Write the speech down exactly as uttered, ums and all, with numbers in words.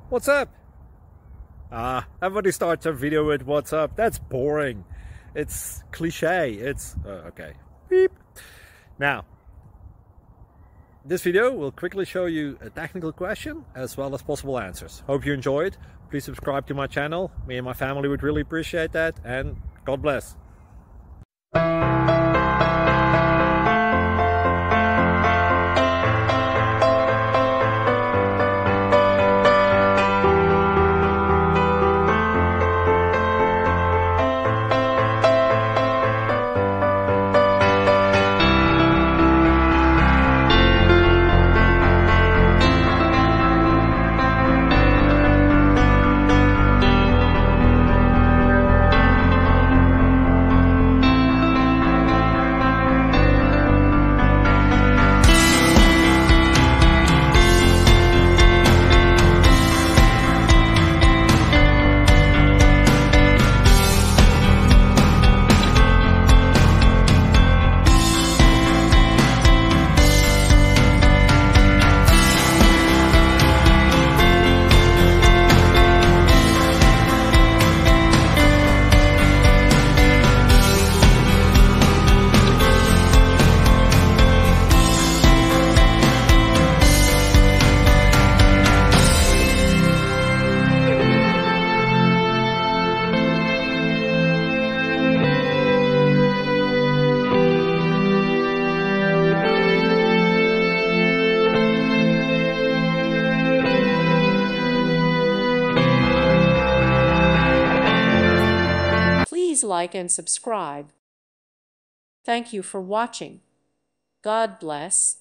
What's up? Ah, everybody starts a video with what's up. That's boring. It's cliche. It's uh, okay. Beep. Now, this video will quickly show you a technical question as well as possible answers. Hope you enjoyed. Please subscribe to my channel. Me and my family would really appreciate that, and God bless. Please like and subscribe. Thank you for watching. God bless.